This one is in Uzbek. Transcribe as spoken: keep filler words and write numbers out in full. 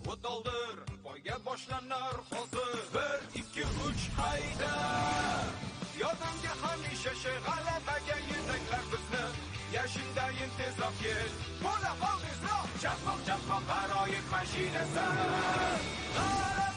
o't oldir, poyga boshlanar hozir. bir ikki uch hayda. Yordamga hamisha shay, g'alabaga yetaklar bizni. Yashindayin tezroq kel, bo'la qol tezroq. Chaqmoq chaqmoq g'aroyib mashinasi.